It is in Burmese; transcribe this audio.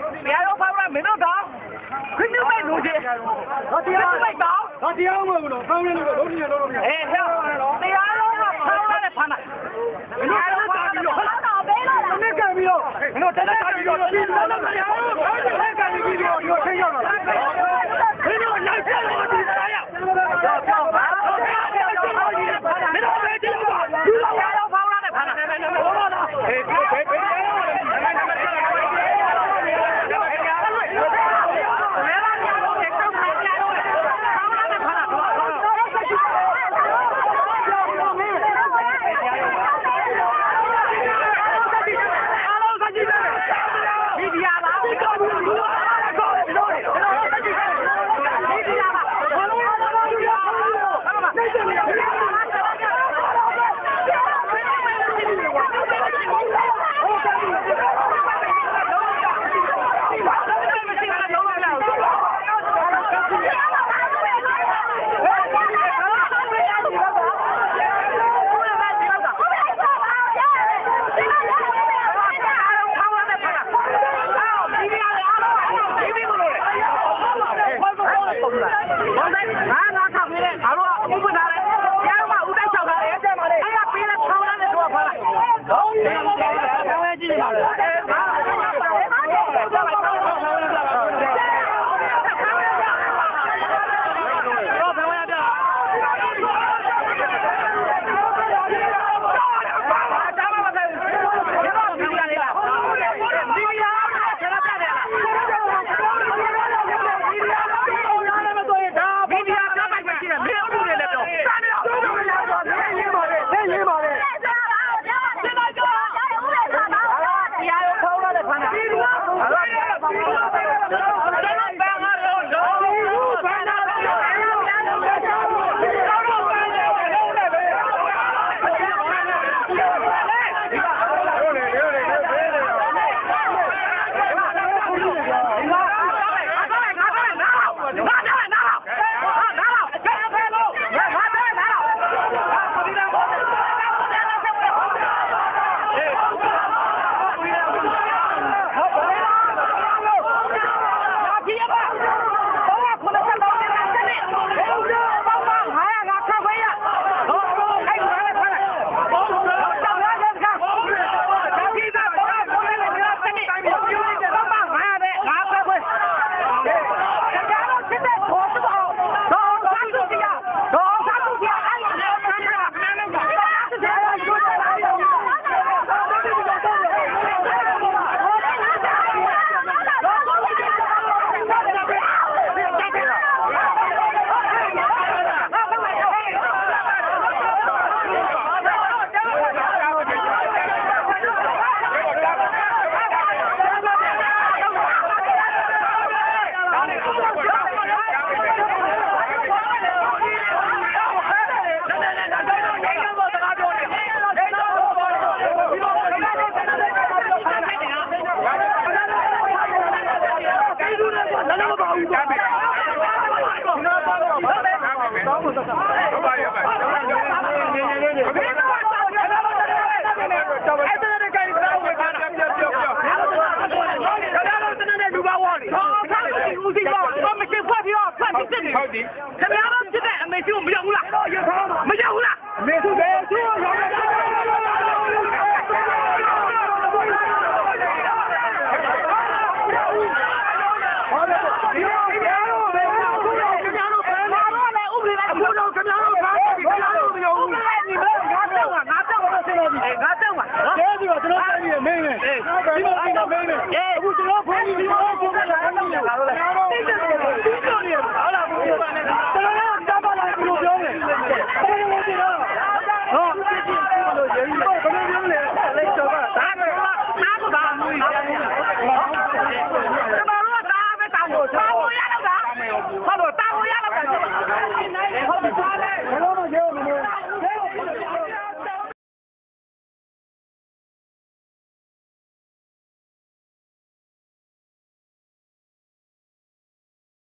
တရားရောဖောက်လာမင်းတို့တော့ခင်းမိုက်လို့ကြီးတော့တရားမိုက်တော့တရားမဟုတ်ဘူးတော့ဖောက်နေလို့လုံးနေတော့မရအေးဟဲ့တရားရောကဖောက်လာတဲ့ဖမ်းတာမင်းတို့တက်ပြီးတော့တော့ဘေးလာတာမင်းကပြီးတော့မင်းတို့တက်ပြီးတော့ဒီလိုတော့တရားရောဖောက်နေကပြီးတော့ဒီခင်းရောက်တော့မင်းတို့လိုက်ပြတော့ဒီတရားရောတော့ပါမင်းတို့ပဲဒီလိုပါဒီလိုရောဖောက်လာတဲ့ဖမ်းတာဟုတ်လားဟေးဟ